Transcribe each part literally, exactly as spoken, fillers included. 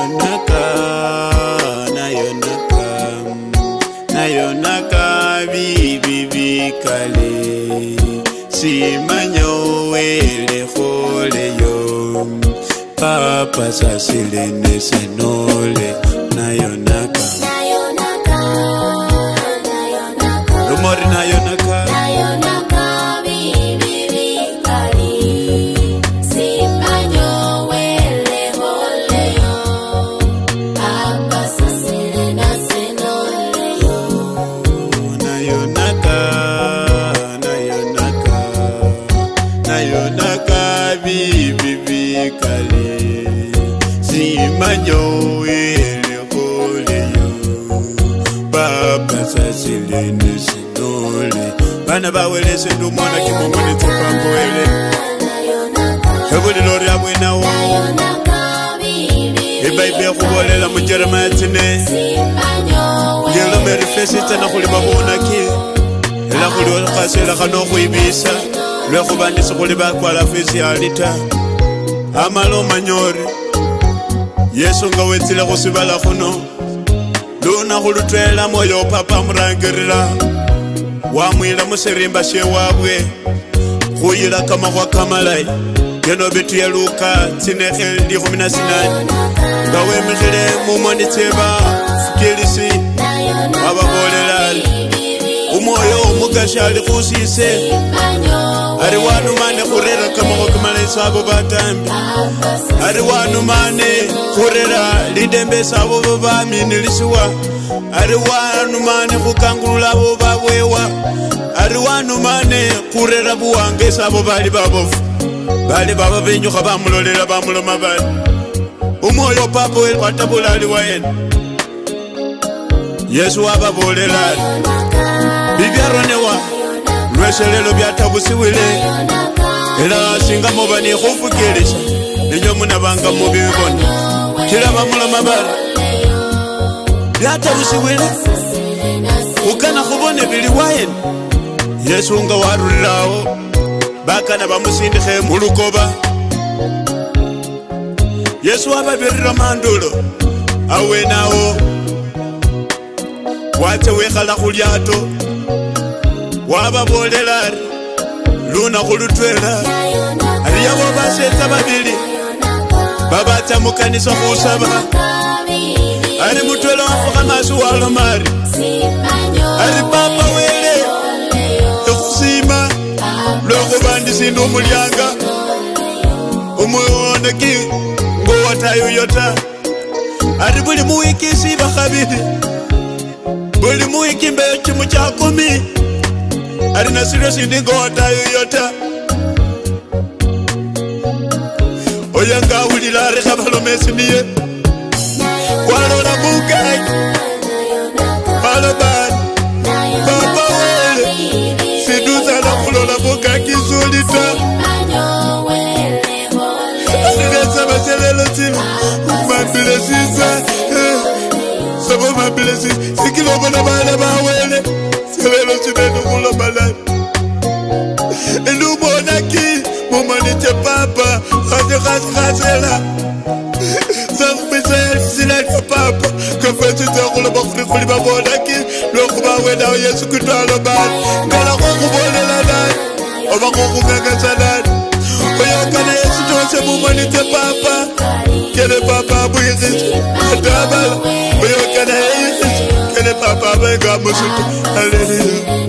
nayonaka nayonaka nayonaka bibi bikale simanyo wele kholeyo papa sasilene senole nayonaka nayonaka nayonaka rumori nayonaka nayonaka bibi bikali simanyo wele kholeyo papa sasilene senole nayonaka nayonaka nayonaka bibi bikale simanyo wele kholeyo papa sasilene senole bana bawele sendu mwana kimomone tupango wele hebuli lori abwenawo ebaibe kubolela mu Jeremiah tine ngelo merifesi tana khuli babonaki ela khuli khasela khano khwibisa lwe khubandisa khuli bakwala fesi alita amalo manyori Yesu nga wetsile khusibala khuno luna khulutwela moyo papa murangirira wamwila musirimba she wabwe khuyila kamakhwa kamalai geno bitu ya Luka tsinekhe ndi khumi na sinani nga wemikhile mumoni tseba fukilisi wababolela umwoyo omugashi ali khusise ari wanumane khurera kamakho kamalai sabo batambi ari wanumane khurera lidembe sabo babaminilisiwa ari wanumane khukangulula abo babwewa ari wanumane khurera buwange sabo bali babofu bali baba benyukha bamulolela bamuloma bali umwoyo papa we watabula ali wayena Yesu wababolela bibyaronewa lweshelelo byatabusiwile era singa mubani khufukilisha nenyo munabanga mubibona kila bamuloma bali byatabusiwile ukana khubone bili wayena Yesu nga warulawo bakana bamusindikhe mulukoba Yesu wababirira mandulo awenawo wate wekhala khulyato wababolela ari luna khulutwela ari yabo basetsa babili babatsa mukanisa khusaba ari mutwela wafukha masi walomari ari papa wele ekhusima lwekhubandisinda omulyanga omwoneki ngowatayo yota ari buli muwiki siba khabili buli muwiki mbeyo chimu cha kumi ari nasiryo sindi ngowatayo yota oyanga awulila ari khabalomesiniye kwalola bugai balobani papa wele siduzana khulola bugai kizulita asinetsa baselelo tsilo mabile sisa sabo mabile sisa sikilobona bana bawele selelo tsinene khulobalani elubonaki mumanite papa ate khasikhasela sakhubisela silaka papa kafetsitsa khuloba khuri khuli babonaki lwekhuba wenawo Yesu kitwalo bani ngala khokhubolela nani oba khokhungangasa nani oyakana Yesu tose mumanite papa kele papa abuyikhishe atabala oyakana yeyikhishe kele papa abenga musuku haleluya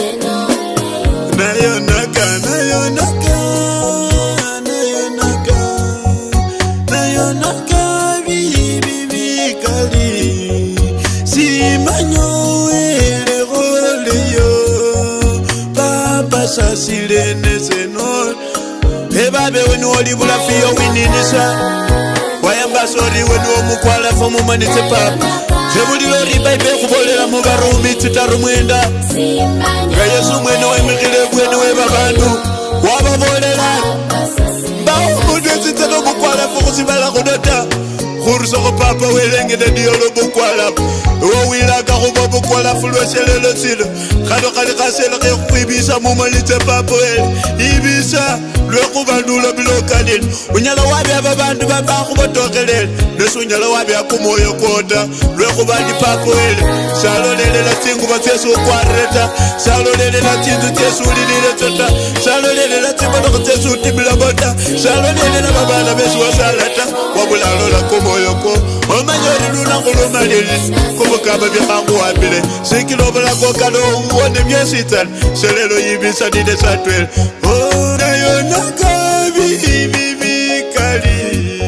nayonaka nayonaka nayonaka nayonaka bibi bikali simanyo ele kholeyo papa sasilene senol ebabe wenu olibula fiyo wininisa wayamba sori wenu omukwalafu mumanitse papa sebulilo ribaibe khubolela mu Barumi tsitaru mwenda nga Yesu mwene wemikhile bwene we babandu wababolela bawo mundu etsitsana omukwalafu khusibala khudota khurusakho papa welengele diyolo bukwalafu ewo wilaka khuba bukwalafu lweselelo tsilo khano khali khasela khekhukhwibisa mumanitse papa wele ibisa lwekubandula bilokalini unyala wabya babantu babakubotokelele nesu unyala wabya kumoyo kota lwekubandi pakwele salolelela tsinguba tyesu ukwareta salolelela tsinzu tyesu ulilile tota salolelela tsimbonoko tyesu utibila bota salolelela babana besu wasalata wabulalola kumoyo ko omanyori lunangu lumalili kubukaba byamangu wabile sikilobelako kalo uwone myesitani selelo yibisa nide satwele nayonaka bibibikali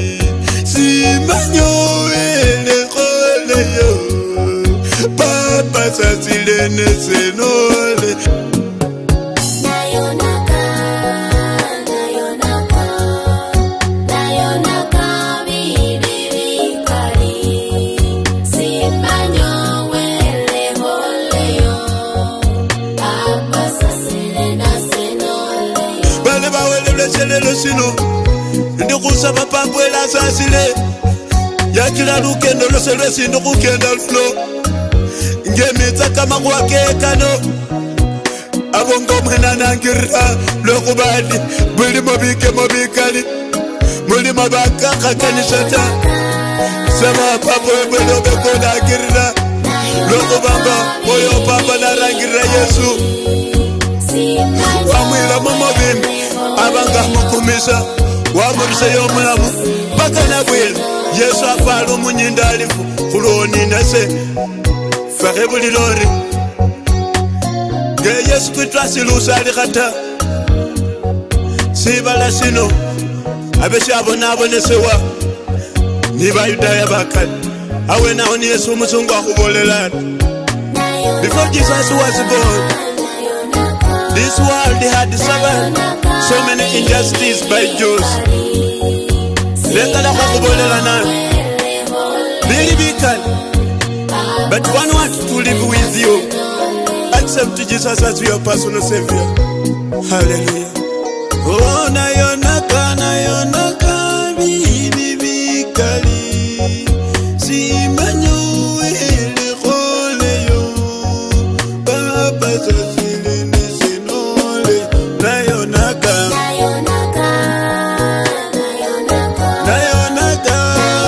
simanyowelekoleyo papa sasilene senole Lelo sino ndikusaba pakwela sasile yakila lukendo loselwe sindo kukenda luno ngemitsa kama kwakekano abongo mwana nangirra lokubadi buli mobike mobikali muli mabaka kakanishata sama papo belo bekona girra lokubamba moyo papa na rangira Yesu wamwila momobimbi abanga mukumisa wamurisa yomulamu bakana bwela Yesu afala umunyindalifu kuloni nase fare bulilori nge Yesu kwitwasilusa alikata sibala sino abesi abonabonesewa nibayudaya bakali awe naho ni Yesu umuzungu akubolelana. Before Jesus was born, this world had suffered so many injustices by Jews. But one wants to live with you. Accept Jesus as your personal Savior. Hallelujah. Oh, nayonaka, nayonaka, bibi bikali. Simanyo ele khole yo. Papa sasile nesenole. Nayonaka, nayonaka, nayonaka, nayonaka.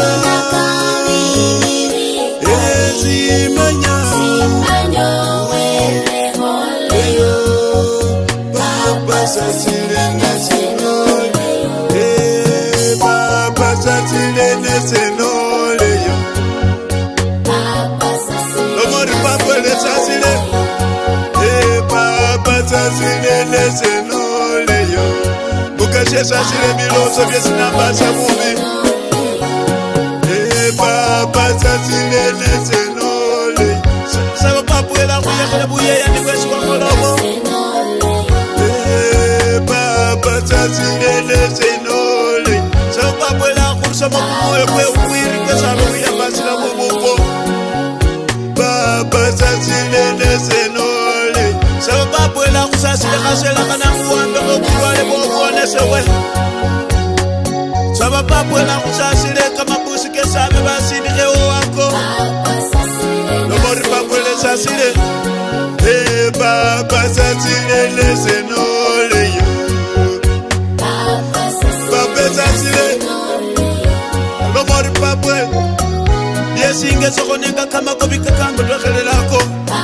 Simanyo, simanyo ele khole yo. Papa sasile nesenole. Eh, Papa sasile nesenole yo. Sasile nesenole yo. Mukashe sasile miloso vyesinambasa mubi. Eh, Papa sasile nesenole. Saba papuela kuya kala buya ya ni kwesu wakolobo. Eh, Papa sasile nesenole. Saba papuela kursa makumoyo kwe uwiri kwa sabi kuya basila mubuko. Papa sasile nesenole. Saba papuela kusasile kasela kana kuwanda kukwale bwone sewe. Saba papuela kusasile kama busike sabe basindike wako. Nomori papuela sasile. Eh, Papa sasile nesenole yo. Papa sasile. Nomori papuela. Yesinge sokoneka kama kobika kango dwakele lako.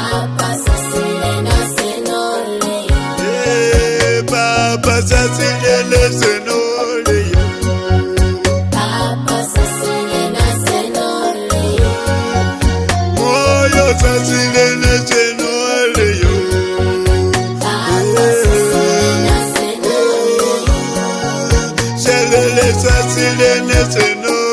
Papa sasile nesenole yo. Papa sasile nesenole yo. Moyo sasile nesenole yo. Papa sasile nesenole yo. Sasile nesenole.